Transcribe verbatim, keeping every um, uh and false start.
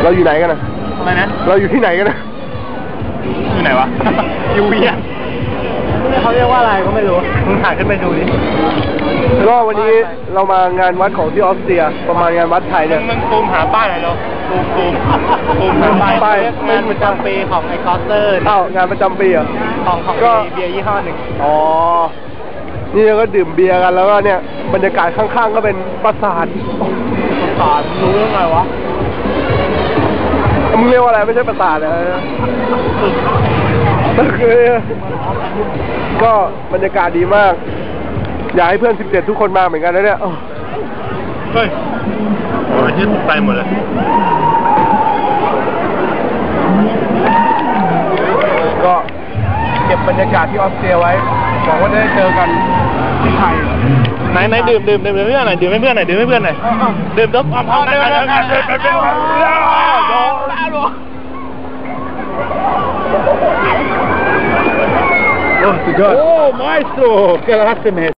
เราอยู่ไหนกันนะอะไรนะเราอยู่ที่ไหนกันนะอยู่ไหนวะอยู่เวียนเขาเรียกว่าอะไรก็ไม่รู้มึงถ่ายขึ้นไปดูดิก็วันนี้เรามางานวัดของที่ออสเตรียประมาณงานวัดไทยเนี่ยมึงซูมหาป้ายหน่อยเนาะซูมซูมซูมหาป้ายงานประจำปีของไอคอสเตอร์อ้าวงานประจำปีอ่ะของของเบียร์ยี่ห้อหนึ่งอ๋อนี่ก็ดื่มเบียร์กันแล้วก็เนี่ยบรรยากาศข้างๆก็เป็นปราสาทปราสาทรู้เรื่องไงวะมึงเรียกว่าอะไรไม่ใช่ปราสาทนะตึกเลยก็บรรยากาศดีมากอยากให้เพื่อนสิบเจ็ดทุกคนมาเหมือนกันนะเนี่ยเฮ้ยโอ้ยที่ตกใจหมดเลยก็เก็บบรรยากาศที่ออสเตรียไว้หวังว่าจะได้เจอกันที่ไทยไหนไหนดื่มดื่มดื่มเพื่อนหน่อยดื่มให้เพื่อนหน่อยดื่มให้เพื่อนหน่อยดื่มแล้วพร้อมกันเลยกันเลยเป็นเป็นโอ้สุดยอดโอ้ maestro che grazie